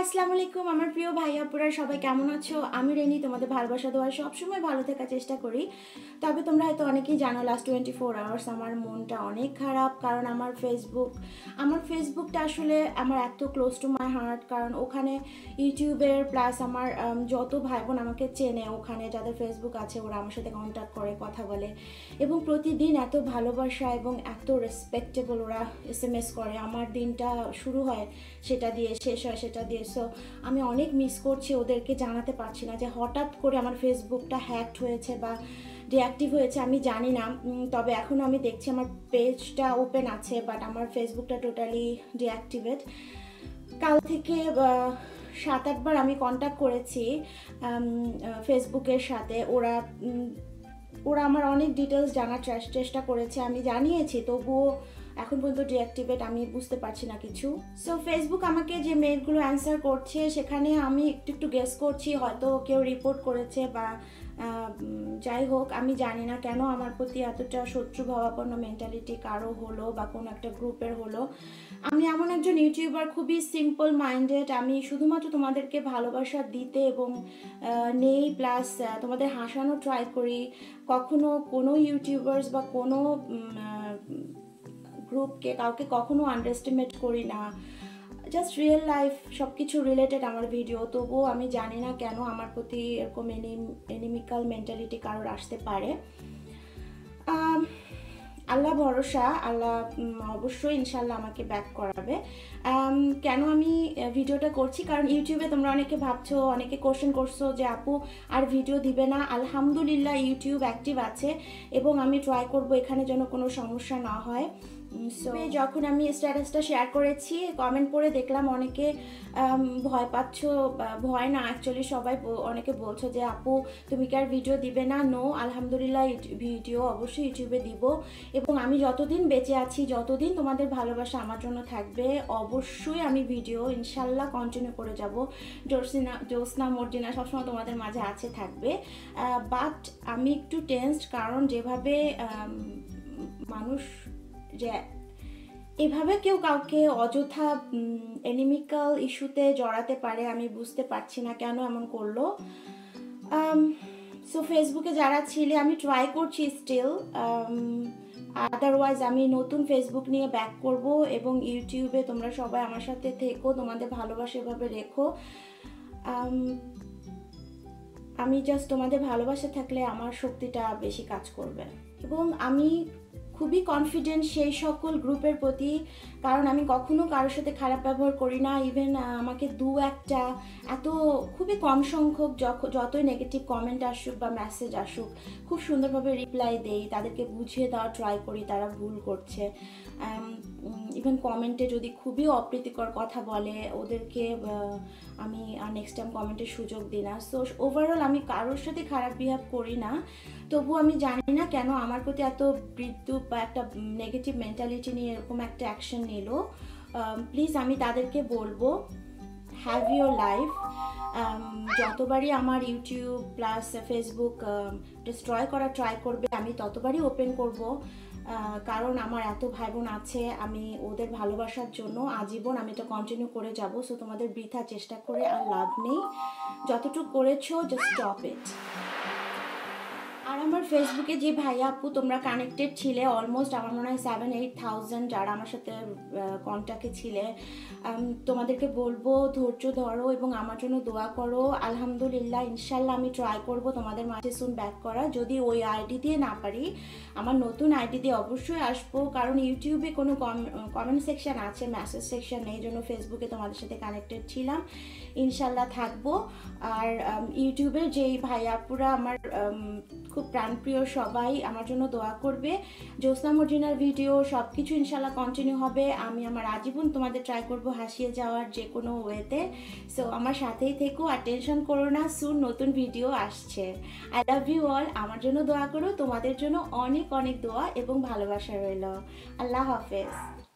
আসসালামু আলাইকুম আমার প্রিয় ভাই আপুরা সবাই কেমন আছো? আমি রেনি তোমাদের ভালোবাসা দেওয়ার সবসময় ভালো থাকার চেষ্টা করি। তবে তোমরা হয়তো অনেকেই জানো লাস্ট 24 আওয়ার্স আমার মনটা অনেক খারাপ, কারণ আমার ফেসবুকটা আসলে আমার এত ক্লোজ টু মাই হার্ট, কারণ ওখানে ইউটিউবের প্লাস আমার যত ভাই বোন আমাকে চেনে ওখানে যাদের ফেসবুক আছে ওরা আমার সাথে কন্ট্যাক্ট করে কথা বলে এবং প্রতিদিন এত ভালোবাসা এবং এত রেসপেক্টেবল ওরা SMS করে। আমার দিনটা শুরু হয় সেটা দিয়ে, শেষ হয় সেটা দিয়ে। সো আমি অনেক মিস করছি, ওদেরকে জানাতে পারছি না যে হঠাৎ করে আমার ফেসবুকটা হ্যাকড হয়েছে বা ডিঅ্যাক্টিভ হয়েছে, আমি জানি না। তবে এখন আমি দেখছি আমার পেজটা ওপেন আছে বাট আমার ফেসবুকটা টোটালি ডিঅ্যাক্টিভেট। কাল থেকে 7-8 বার আমি কন্ট্যাক্ট করেছি ফেসবুকের সাথে। ওরা আমার অনেক ডিটেলস জানার চেষ্টা করেছে, আমি জানিয়েছি, তবুও এখন পর্যন্ত ডিঅ্যাক্টিভেট, আমি বুঝতে পারছি না কিছু। সো ফেসবুক আমাকে যে মেলগুলো অ্যান্সার করছে সেখানে আমি একটু গেস করছি হয়তো কেউ রিপোর্ট করেছে বা যাই হোক, আমি জানি না কেন আমার প্রতি এতটা শত্রুভাবাপন্ন মেন্টালিটি কারো হলো বা কোনো একটা গ্রুপের হলো। আমি এমন একজন ইউটিউবার, খুবই সিম্পল মাইন্ডেড, আমি শুধুমাত্র তোমাদেরকে ভালোবাসা দিতে এবং নেই, প্লাস তোমাদের হাসানো ট্রাই করি। কখনো কোনো ইউটিউবার্স বা কোনো গ্রুপকে কাউকে কখনো আন্ডারএস্টিমেট করি না, জাস্ট রিয়েল লাইফ সব কিছু রিলেটেড আমার ভিডিও। তবুও আমি জানি না কেন আমার প্রতি এরকম এনিমিক্যাল মেন্টালিটি কারোর আসতে পারে। আল্লাহ ভরসা, আল্লাহ অবশ্যই ইনশাল্লাহ আমাকে ব্যাক করাবে। কেন আমি ভিডিওটা করছি, কারণ ইউটিউবে তোমরা অনেকে ভাবছো, অনেকে কোশ্চেন করছো যে আপু আর ভিডিও দিবে না। আলহামদুলিল্লাহ ইউটিউব অ্যাক্টিভ আছে এবং আমি ট্রাই করব এখানে যেন কোনো সমস্যা না হয়। সো যখন আমি স্ট্যাটাসটা শেয়ার করেছি কমেন্ট পড়ে দেখলাম অনেকে ভয় পাচ্ছ, ভয় না অ্যাকচুয়ালি সবাই অনেকে বলছো যে আপু তুমি কি আর ভিডিও দিবে না? নো, আলহামদুলিল্লাহ ভিডিও অবশ্যই ইউটিউবে দিব এবং আমি যতদিন বেঁচে আছি, যতদিন তোমাদের ভালোবাসা আমার জন্য থাকবে, অবশ্যই আমি ভিডিও ইনশাল্লাহ কন্টিনিউ করে যাব। জোসনা মর্জিনা সবসময় তোমাদের মাঝে আছে, থাকবে। বাট আমি একটু টেনসড, কারণ যেভাবে মানুষ যে এভাবে কেউ কাউকে অযথা এনিমিক্যাল ইস্যুতে জড়াতে পারে, আমি বুঝতে পারছি না কেন এমন করলো। সো ফেসবুকে যারা ছিলে, আমি ট্রাই করছি স্টিল, আদারওয়াইজ আমি নতুন ফেসবুক নিয়ে ব্যাক করব এবং ইউটিউবে তোমরা সবাই আমার সাথে থেকো, তোমাদের ভালোবাসা এভাবে রেখো। আমি জাস্ট তোমাদের ভালোবাসা থাকলে আমার শক্তিটা বেশি কাজ করবে এবং আমি খুবই কনফিডেন্ট সেই সকল গ্রুপের প্রতি, কারণ আমি কখনো কারোর সাথে খারাপ ব্যবহার করি না। ইভেন আমাকে একটা এত খুবই কম সংখ্যক যতই নেগেটিভ কমেন্ট আসুক বা মেসেজ আসুক খুব সুন্দরভাবে রিপ্লাই দেই, তাদেরকে বুঝিয়ে দেওয়ার ট্রাই করি তারা ভুল করছে। ইভেন কমেন্টে যদি খুবই অপ্রীতিকর কথা বলে ওদেরকে আমি নেক্সট টাইম কমেন্টের সুযোগ দিই না। সো ওভারঅল আমি কারোর সাথে খারাপ বিহেভ করি না, তবু আমি জানি না কেন আমার প্রতি এত বিদ্রুপ বা একটা নেগেটিভ মেন্টালিটি নিয়ে এরকম একটা অ্যাকশন নিল। প্লিজ আমি তাদেরকে বলবো হ্যাভ ইউর লাইফ। যতবারই আমার ইউটিউব প্লাস ফেসবুক ডিস্ট্রয় করার ট্রাই করবে আমি ততবারই ওপেন করব, কারণ আমার এত ভাই বোন আছে, আমি ওদের ভালোবাসার জন্য আজীবন আমি এটা কন্টিনিউ করে যাব। সো তোমাদের বৃথা চেষ্টা করে আর লাভ নেই, যতটুকু করেছো জাস্ট স্টপ ইট। আর আমার ফেসবুকে যে ভাইয়া আপু তোমরা কানেক্টেড ছিলে, অলমোস্ট আমার মনে হয় 7-8,000 যারা আমার সাথে কন্ট্যাক্টে ছিলে, তোমাদেরকে বলবো ধৈর্য ধরো এবং আমার জন্য দোয়া করো। আলহামদুলিল্লাহ ইনশাল্লাহ আমি ট্রাই করব তোমাদের মাঝে সুন ব্যাক করা। যদি ওই আইডি দিয়ে না পারি আমার নতুন আইডি দিয়ে অবশ্যই আসবো, কারণ ইউটিউবে কোনো কমেন্ট সেকশন আছে, মেসেজ সেকশন নেই, জন্য ফেসবুকে তোমাদের সাথে কানেক্টেড ছিলাম, ইনশাল্লাহ থাকবো। আর ইউটিউবের যেই ভাইয়াপুরা আমার খুব প্রাণপ্রিয়, সবাই আমার জন্য দোয়া করবে। জোসনা মর্জিনার ভিডিও সব কিছু ইনশাল্লাহ কন্টিনিউ হবে, আমি আমার আজীবন তোমাদের ট্রাই করব হাসিয়ে যাওয়ার যে কোনো ওয়েতে। সো আমার সাথেই থেকো আর টেনশন করো না, সুন নতুন ভিডিও আসছে। আই লাভ ইউ অল, আমার জন্য দোয়া করো, তোমাদের জন্য অনেক অনেক দোয়া এবং ভালোবাসা রইল। আল্লাহ হাফেজ।